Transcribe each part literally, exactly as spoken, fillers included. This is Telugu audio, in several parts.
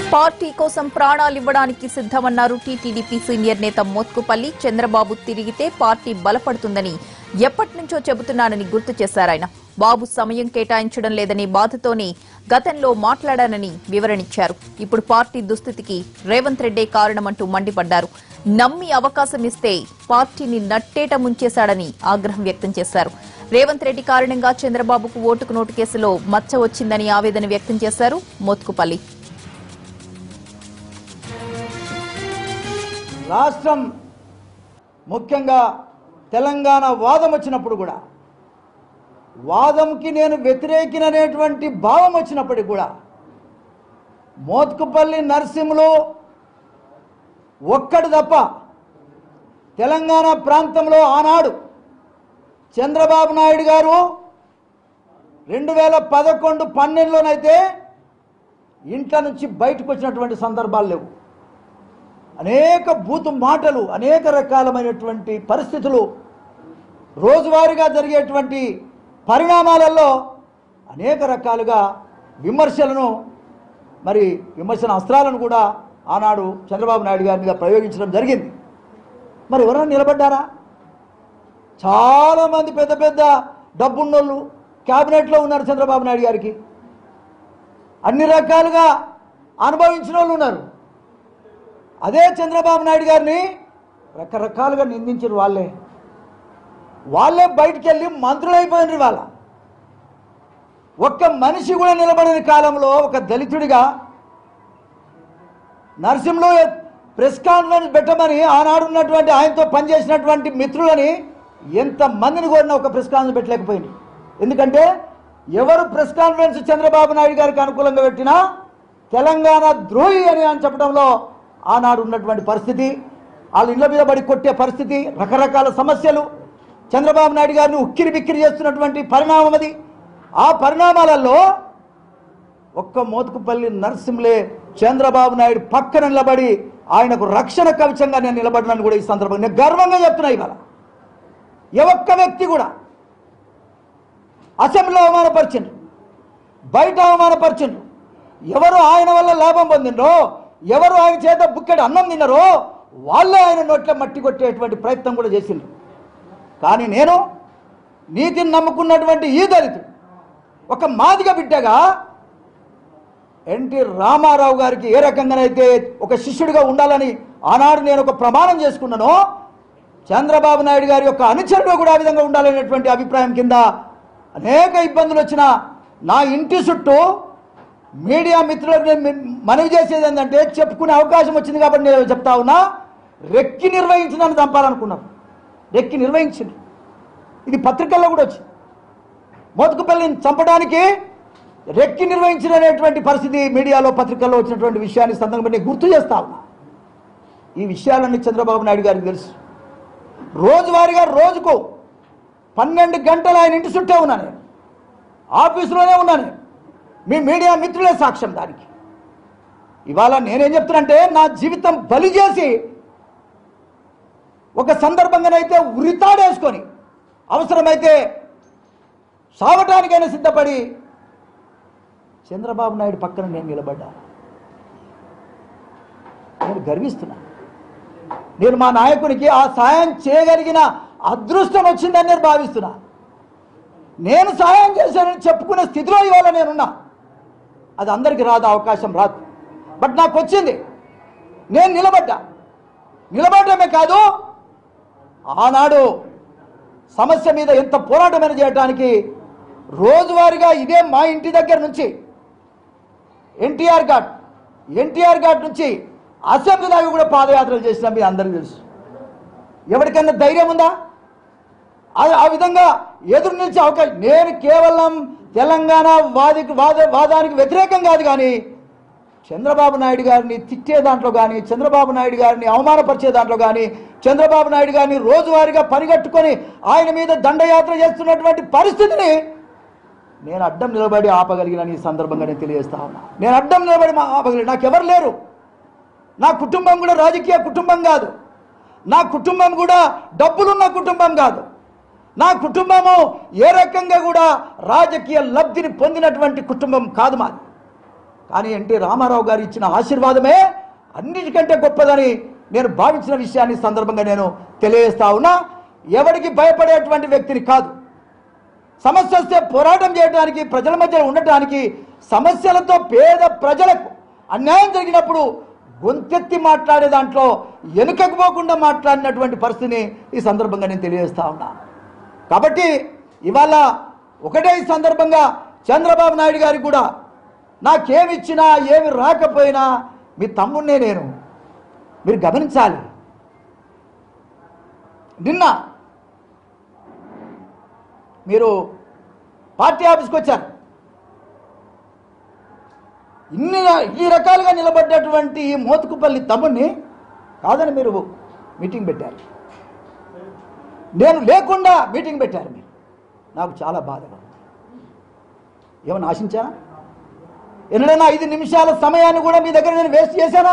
పార్టీ కోసం ప్రాణాలు ఇవ్వడానికి సిద్ధమన్నారు టీటీడీపీ సీనియర్ నేత మోత్కుపల్లి. చంద్రబాబు తిరిగితే పార్టీ బలపడుతుందని ఎప్పటి నుంచో చెబుతున్నానని గుర్తు చేశారు ఆయన. బాబు సమయం కేటాయించడం లేదని బాధతోనే గతంలో మాట్లాడానని వివరణిచ్చారు. ఇప్పుడు పార్టీ దుస్థితికి రేవంత్ రెడ్డే కారణమంటూ మండిపడ్డారు. నమ్మి అవకాశం ఇస్తే పార్టీని నట్టేట ముంచేశాడని ఆగ్రహం వ్యక్తం చేశారు. రేవంత్ రెడ్డి కారణంగా చంద్రబాబుకు ఓటుకు నోటు కేసులో మచ్చ వచ్చిందని ఆవేదన వ్యక్తం చేశారు మోత్కుపల్లి. రాష్ట్రం ముఖ్యంగా తెలంగాణ వాదం వచ్చినప్పుడు కూడా వాదంకి నేను వ్యతిరేకిననేటువంటి భావం వచ్చినప్పటికి కూడా మోత్కుపల్లి నరసింహులు ఒక్కడు తప్ప తెలంగాణ ప్రాంతంలో ఆనాడు చంద్రబాబు నాయుడు గారు రెండు వేల పదకొండు పన్నెండులోనైతే ఇంట్లో నుంచి బయటకు వచ్చినటువంటి సందర్భాలు లేవు. అనేక బూతు మాటలు, అనేక రకాలమైనటువంటి పరిస్థితులు, రోజువారీగా జరిగేటువంటి పరిణామాలలో అనేక రకాలుగా విమర్శలను, మరి విమర్శన అస్త్రాలను కూడా ఆనాడు చంద్రబాబు నాయుడు గారి మీద ప్రయోగించడం జరిగింది. మరి ఎవరైనా నిలబడ్డారా? చాలామంది పెద్ద పెద్ద డబ్బున్నోళ్ళు క్యాబినెట్లో ఉన్నారు చంద్రబాబు నాయుడు గారికి. అన్ని రకాలుగా అనుభవించిన వాళ్ళు ఉన్నారు. అదే చంద్రబాబు నాయుడు గారిని రకరకాలుగా నిందించారు. వాళ్ళే వాళ్ళే బయటికి వెళ్ళి మంత్రులు అయిపోయినారు. వాళ్ళ ఒక్క మనిషి కూడా నిలబడిన కాలంలో ఒక దళితుడిగా నరసింహలో ప్రెస్ కాన్ఫరెన్స్ పెట్టమని ఆనాడు ఉన్నటువంటి ఆయనతో పనిచేసినటువంటి మిత్రులని ఎంతమందిని కోరినా ఒక ప్రెస్ కాన్ఫరెన్స్ పెట్టలేకపోయింది. ఎందుకంటే ఎవరు ప్రెస్ కాన్ఫరెన్స్ చంద్రబాబు నాయుడు గారికి అనుకూలంగా పెట్టినా తెలంగాణ ద్రోహి అని అని చెప్పడంలో ఆనాడు ఉన్నటువంటి పరిస్థితి, వాళ్ళ ఇళ్ల మీద పడి కొట్టే పరిస్థితి, రకరకాల సమస్యలు, చంద్రబాబు నాయుడు గారిని ఉక్కిరి బిక్కిరి చేస్తున్నటువంటి పరిణామం అది. ఆ పరిణామాలలో ఒక్క మోత్కుపల్లి నరసింహులే చంద్రబాబు నాయుడు పక్కన నిలబడి ఆయనకు రక్షణ కవచంగా నేను నిలబడినాను కూడా ఈ సందర్భంగా నేను గర్వంగా చెప్తున్నా. ఇవాళ ఏ ఒక్క వ్యక్తి కూడా అసెంబ్లీలో అవమానపరిచిండ్రు, బయట అవమానపరిచిండ్రు. ఎవరు ఆయన వల్ల లాభం పొందిండ్రో, ఎవరు ఆయన చేత బుక్కెడు అన్నం తిన్నారో వాళ్ళే ఆయన నోట్ల మట్టి కొట్టేటువంటి ప్రయత్నం కూడా చేసిండ్రు. కానీ నేను నీతిని నమ్ముకున్నటువంటి ఈ దళితుడు ఒక మాదిగ బిడ్డగా ఎన్టీ రామారావు గారికి ఏ రకంగానైతే ఒక శిష్యుడిగా ఉండాలని ఆనాడు నేను ఒక ప్రమాణం చేసుకున్నానో, చంద్రబాబు నాయుడు గారి యొక్క అనుచరుడు కూడా ఆ విధంగా ఉండాలనేటువంటి అభిప్రాయం కింద అనేక ఇబ్బందులు వచ్చిన నా ఇంటి చుట్టూ మీడియా మిత్రులకు నేను మనవి చేసేది ఏంటంటే, చెప్పుకునే అవకాశం వచ్చింది కాబట్టి నేను చెప్తా ఉన్నా, రెక్కి నిర్వహించి నన్ను చంపాలనుకున్నారు. రెక్కి నిర్వహించింది. ఇది పత్రికల్లో కూడా వచ్చింది. మోత్కుపల్లిని చంపడానికి రెక్కి నిర్వహించినటువంటి పరిస్థితి మీడియాలో, పత్రికల్లో వచ్చినటువంటి విషయాన్ని సందర్భంగా గుర్తు చేస్తా ఉన్నా. ఈ విషయాలన్నీ చంద్రబాబు నాయుడు గారికి తెలుసు. రోజువారీగా రోజుకు పన్నెండు గంటలు ఆయన ఇంటి చుట్టే ఉన్నా, నేను ఆఫీసులోనే ఉన్నాను. మీ మీడియా మిత్రులే సాక్ష్యం దానికి. ఇవాళ నేనేం చెప్తున్నంటే, నా జీవితం బలి చేసి ఒక సందర్భంగానైతే ఉరితాడేసుకొని అవసరమైతే సావటానికైనా సిద్ధపడి చంద్రబాబు నాయుడు పక్కన నేను నిలబడ్డా. నేను గర్విస్తున్నా. నేను మా నాయకునికి ఆ సాయం చేయగలిగిన అదృష్టం వచ్చిందని నేను భావిస్తున్నా. నేను సాయం చేశానని చెప్పుకునే స్థితిలో ఇవాళ నేనున్నా. అది అందరికీ రాదు, అవకాశం రాదు. బట్ నాకు వచ్చింది. నేను నిలబడ్డా. నిలబడమే కాదు, ఆనాడు సమస్య మీద ఎంత పోరాటమైన చేయడానికి రోజువారీగా ఇదే మా ఇంటి దగ్గర నుంచి ఎన్టీఆర్ ఘాట్ ఎన్టీఆర్ ఘాట్ నుంచి అసెంబ్లీ దాకా కూడా పాదయాత్రలు చేసినా మీ అందరికీ తెలుసు. ఎవరికైనా ధైర్యం ఉందా ఆ విధంగా ఎదురు నిలిచే అవకాశం? నేను కేవలం తెలంగాణ వాదికి వాద వాదానికి వ్యతిరేకం కాదు, కానీ చంద్రబాబు నాయుడు గారిని తిట్టే దాంట్లో కానీ, చంద్రబాబు నాయుడు గారిని అవమానపరిచే దాంట్లో కానీ, చంద్రబాబు నాయుడు గారిని రోజువారీగా పనిగట్టుకొని ఆయన మీద దండయాత్ర చేస్తున్నటువంటి పరిస్థితిని నేను అడ్డం నిలబడి ఆపగలిగిన ఈ సందర్భంగా నేను తెలియజేస్తా ఉన్నా. నేను అడ్డం నిలబడి ఆపగలిగిన నాకెవరు లేరు. నా కుటుంబం కూడా రాజకీయ కుటుంబం కాదు. నా కుటుంబం కూడా డబ్బులున్న కుటుంబం కాదు. నా కుటుంబము ఏ రకంగా కూడా రాజకీయ లబ్ధిని పొందినటువంటి కుటుంబం కాదు మాది. కానీ ఎన్టీ రామారావు గారు ఇచ్చిన ఆశీర్వాదమే అన్నిటికంటే గొప్పదని నేను భావించిన విషయాన్ని సందర్భంగా నేను తెలియజేస్తా ఉన్నా. ఎవరికి భయపడేటువంటి వ్యక్తిని కాదు. సమస్య వస్తే పోరాటం చేయడానికి, ప్రజల మధ్య ఉండటానికి, సమస్యలతో పేద ప్రజలకు అన్యాయం జరిగినప్పుడు గొంతెత్తి మాట్లాడే దాంట్లో వెనుకకు పోకుండా మాట్లాడినటువంటి పరిస్థితిని ఈ సందర్భంగా నేను తెలియజేస్తా ఉన్నా. కాబట్టి ఇవాళ ఒకటే ఈ సందర్భంగా చంద్రబాబు నాయుడు గారికి కూడా నాకేమి ఇచ్చినా ఏమి రాకపోయినా మీ తమ్ముడినే నేను, మీరు గమనించాలి. నిన్న మీరు పార్టీ ఆఫీస్కి వచ్చారు. ఇన్ని ఈ రకాలుగా నిలబడ్డటువంటి ఈ మోతుకుపల్లి తమ్ముడిని కాదని మీరు మీటింగ్ పెట్టారు. నేను లేకుండా మీటింగ్ పెట్టారు మీరు. నాకు చాలా బాధగా ఉంది. ఏమన్నా ఆశించానా? ఎన్నడైనా ఐదు నిమిషాల సమయాన్ని కూడా మీ దగ్గర నేను వేస్ట్ చేశానా?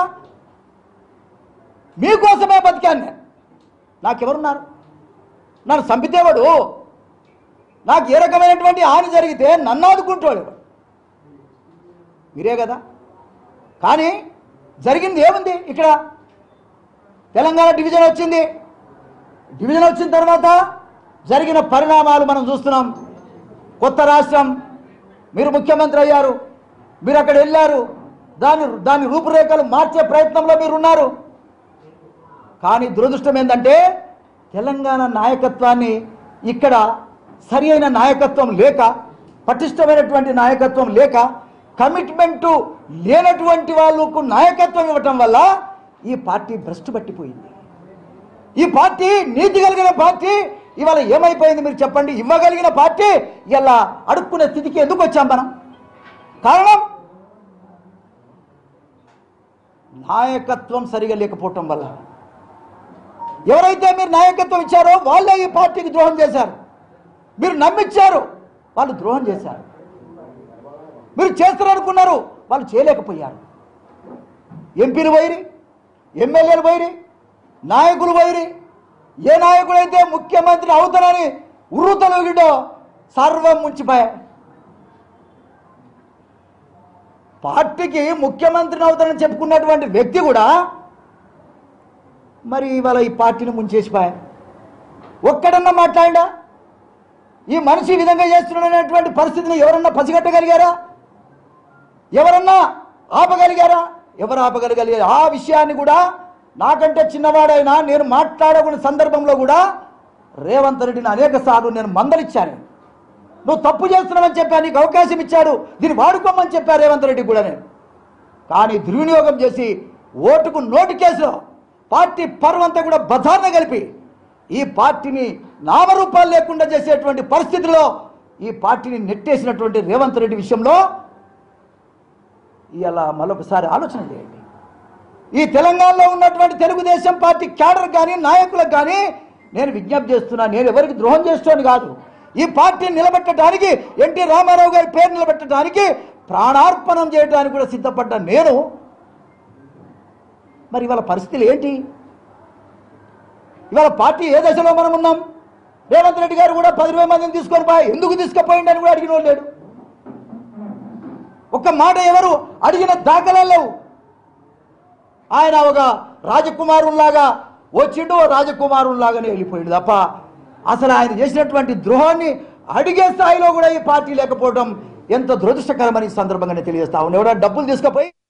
మీకోసమే బతికాను నేను. నాకెవరున్నారు? నన్ను చంపితేవాడు, నాకు ఏ రకమైనటువంటి హాని జరిగితే నన్ను ఆదుకుంటాడు మీరే కదా. కానీ జరిగింది ఏముంది? ఇక్కడ తెలంగాణ డివిజన్ వచ్చింది. డివిజన్ వచ్చిన తర్వాత జరిగిన పరిణామాలు మనం చూస్తున్నాం. కొత్త రాష్ట్రం, మీరు ముఖ్యమంత్రి అయ్యారు, మీరు అక్కడ వెళ్ళారు, దాని దాని రూపురేఖలు మార్చే ప్రయత్నంలో మీరు ఉన్నారు. కానీ దురదృష్టం ఏంటంటే తెలంగాణ నాయకత్వాన్ని ఇక్కడ సరి అయిన నాయకత్వం లేక, పటిష్టమైనటువంటి నాయకత్వం లేక, కమిట్మెంటు లేనటువంటి వాళ్ళకు నాయకత్వం ఇవ్వటం వల్ల ఈ పార్టీ భ్రష్టు పట్టిపోయింది. ఈ పార్టీ నీతి కలిగిన పార్టీ ఇవాళ ఏమైపోయింది మీరు చెప్పండి? ఇవ్వగలిగిన పార్టీ ఇలా అడుక్కునే స్థితికి ఎందుకు వచ్చాం మనం? కారణం నాయకత్వం సరిగా లేకపోవటం వల్ల. ఎవరైతే మీరు నాయకత్వం ఇచ్చారో వాళ్ళే ఈ పార్టీకి ద్రోహం చేశారు. మీరు నమ్మిచ్చారు, వాళ్ళు ద్రోహం చేశారు. మీరు చేస్తారనుకున్నారు, వాళ్ళు చేయలేకపోయారు. ఎంపీలు పోయిరి, ఎమ్మెల్యేలు పోయిరి, నాయకులు పోయిరి. ఏ నాయకుడైతే ముఖ్యమంత్రి అవుతారని ఉర్రుతలుగిడో సర్వం ముంచిపోయా. పార్టీకి ముఖ్యమంత్రిని అవుతారని చెప్పుకున్నటువంటి వ్యక్తి కూడా మరి ఇవాళ ఈ పార్టీని ముంచేసిపోయా. ఒక్కడన్నా మాట్లాడా? ఈ మనిషి ఈ విధంగా చేస్తున్నటువంటి పరిస్థితిని ఎవరన్నా పసిగట్టగలిగారా? ఎవరన్నా ఆపగలిగారా? ఎవరు ఆపగలిగారు? ఆ విషయాన్ని కూడా నాకంటే చిన్నవాడైనా నేను మాట్లాడకున్న సందర్భంలో కూడా రేవంత్ రెడ్డిని అనేక సార్లు నేను మందలిచ్చాను. నువ్వు తప్పు చేస్తున్నావని చెప్పా, నీకు అవకాశం ఇచ్చాడు, దీన్ని వాడుకోమని చెప్పా రేవంత్ రెడ్డి కూడా నేను. కానీ దుర్వినియోగం చేసి ఓటుకు నోటు కేసులో పార్టీ పరువంతా కూడా బజార్న కలిపి ఈ పార్టీని నామరూపాలు లేకుండా చేసేటువంటి పరిస్థితిలో ఈ పార్టీని నెట్టేసినటువంటి రేవంత్ రెడ్డి విషయంలో ఇలా మరొకసారి ఆలోచన చేయండి. ఈ తెలంగాణలో ఉన్నటువంటి తెలుగుదేశం పార్టీ క్యాడర్ కానీ నాయకులకు కానీ నేను విజ్ఞప్తి చేస్తున్నా, నేను ఎవరికి ద్రోహం చేస్తాను కాదు. ఈ పార్టీని నిలబెట్టడానికి, ఎన్టీ రామారావు గారి పేరు నిలబెట్టడానికి ప్రాణార్పణం చేయడానికి కూడా సిద్ధపడ్డ నేను మరి ఇవాళ పరిస్థితులు ఏంటి? ఇవాళ పార్టీ ఏ దశలో మనం ఉన్నాం? రేవంత్ రెడ్డి గారు కూడా పది ఇరవై మందిని తీసుకొని పోయి ఎందుకు తీసుకుపోయింది అని కూడా అడిగిన లేడు. ఒక్క మాట ఎవరు అడిగిన దాఖలా లేవు. ఆయన ఒక రాజకుమారుల్లాగా వచ్చిండు, రాజకుమారుల్లాగానే వెళ్ళిపోయాడు తప్ప అసలు ఆయన చేసినటువంటి ద్రోహాన్ని అడిగే స్థాయిలో కూడా ఈ పార్టీ లేకపోవడం ఎంత దురదృష్టకరమని సందర్భంగానే తెలియజేస్తా ఉన్నాను. ఎవరైనా డబ్బులు తీసుకుపోయి